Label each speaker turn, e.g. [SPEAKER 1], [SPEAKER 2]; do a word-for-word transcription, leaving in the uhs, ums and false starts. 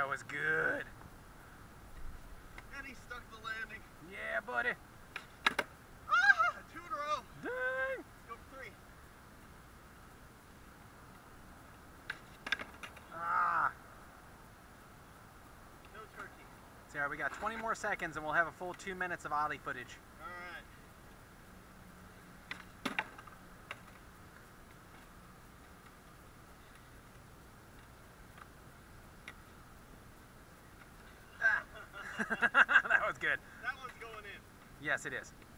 [SPEAKER 1] That was good.
[SPEAKER 2] And he stuck the landing.
[SPEAKER 1] Yeah, buddy.
[SPEAKER 2] Ah, two in a row.
[SPEAKER 1] Dang.
[SPEAKER 2] Let's go for three.
[SPEAKER 1] Ah.
[SPEAKER 2] No turkey.
[SPEAKER 1] So we got twenty more seconds and we'll have a full two minutes of Ollie footage.
[SPEAKER 2] All right.
[SPEAKER 1] That was good.
[SPEAKER 2] That one's going in.
[SPEAKER 1] Yes, it is.